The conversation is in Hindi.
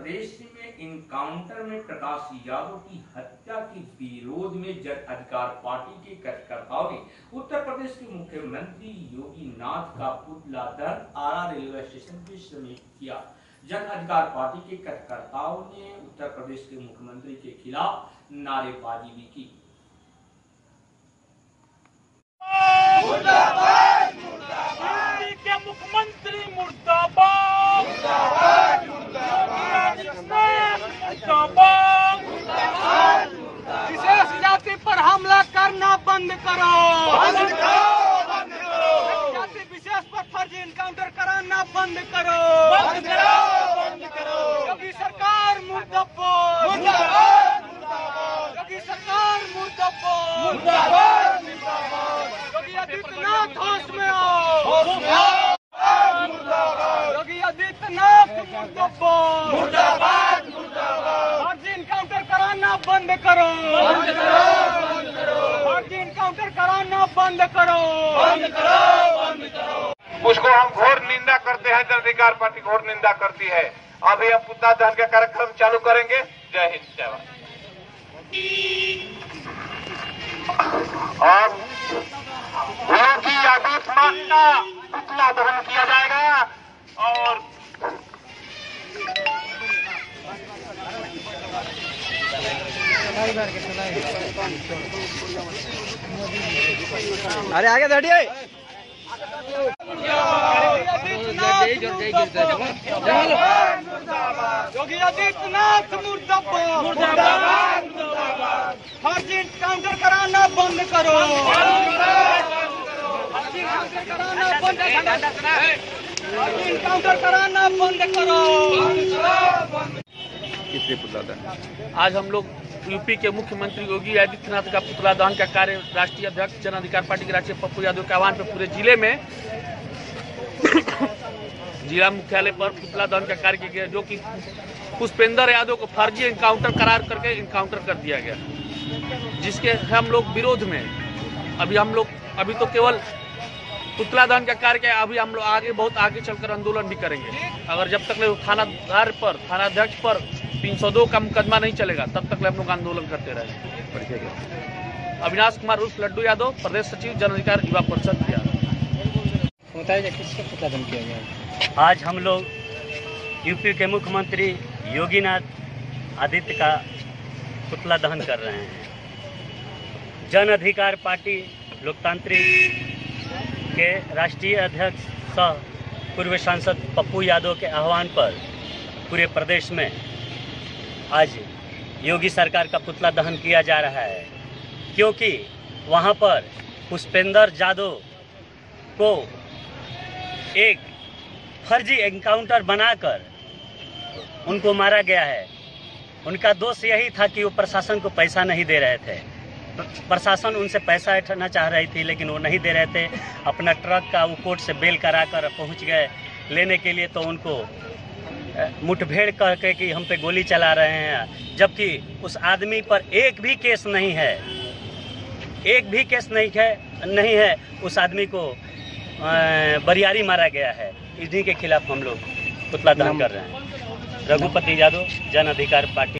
प्रदेश में इनकाउंटर में प्रकाश यादव की हत्या के विरोध में जन अधिकार पार्टी के कार्यकर्ताओं ने उत्तर प्रदेश के मुख्यमंत्री योगी नाथ का पुतला दहन आरा रेलवे स्टेशन पर समीप किया। जन अधिकार पार्टी के कार्यकर्ताओं ने उत्तर प्रदेश के मुख्यमंत्री के खिलाफ नारेबाजी भी की। मुख्यमंत्री मुर्दाबाद, विशेष जाति पर हमला करना बंद करो, जाति विशेष पर फर्जी इनकाउंटर कराना बंद करो, योगी सरकार मुर्दाबाद, योगी सरकार मुर्दाबाद, योगी आदित्यनाथ होश में आओ, योगी आदित्यनाथ मुर्दाबाद, फर्जी इनकाउंटर कराना बंद करो, फर्जी इनकाउंटर कराना बंद करो। उसको हम घोर निंदा करते हैं, जन अधिकार पार्टी घोर निंदा करती है। अभी हम पुतला दहन का कार्यक्रम चालू करेंगे। जय हिंद, जय भारत। और योगी आदित्यनाथ का पुतला दहन किया जाएगा और अरे आगे बढ़िए। योगी आदित्यनाथ मुर्दाबाद, फर्जी इनकाउंटर कराना बंद करो, फर्जी इनकाउंटर कराना बंद करो। आज हम लोग यूपी के मुख्यमंत्री योगी आदित्यनाथ का पुतला दहन का कार्य राष्ट्रीय अध्यक्ष जन अधिकार पार्टी के राष्ट्रीय पप्पू यादव के आह्वान पर पूरे जिले में जिला मुख्यालय पर पुतला दहन का कार्य किया गया, जो कि पुष्पेंद्र यादव को फर्जी इनकाउंटर करार करके इनकाउंटर कर दिया गया, जिसके हम लोग विरोध में अभी तो केवल पुतला दहन का कार्य किया। अभी हम लोग बहुत आगे चलकर आंदोलन भी करेंगे। अगर जब तक थानाध्यक्ष पर 302 का मुकदमा नहीं चलेगा तब तक हम लोग आंदोलन करते रहेंगे। अविनाश कुमार उर्फ लड्डू यादव, प्रदेश सचिव जन अधिकार युवा परिषद बिहार। बताइए किसका पुतला दहन किया गया? आज हम लोग यूपी के मुख्यमंत्री योगीनाथ आदित्य का पुतला दहन कर रहे हैं। जन अधिकार पार्टी लोकतांत्रिक के राष्ट्रीय अध्यक्ष सह पूर्व सांसद पप्पू यादव के आह्वान पर पूरे प्रदेश में आज योगी सरकार का पुतला दहन किया जा रहा है, क्योंकि वहां पर पुष्पेंद्र यादव को एक फर्जी एनकाउंटर बनाकर उनको मारा गया है। उनका दोष यही था कि वो प्रशासन को पैसा नहीं दे रहे थे। प्रशासन उनसे पैसा उठाना चाह रही थी, लेकिन वो नहीं दे रहे थे। अपना ट्रक का वो कोर्ट से बेल करा कर पहुँच गए लेने के लिए, तो उनको मुठभेड़ करके कि हम पे गोली चला रहे हैं, जबकि उस आदमी पर एक भी केस नहीं है। उस आदमी को बरियारी मारा गया है। इन्हीं के खिलाफ हम लोग पुतला दहन कर रहे हैं। रघुपति यादव, जन अधिकार पार्टी।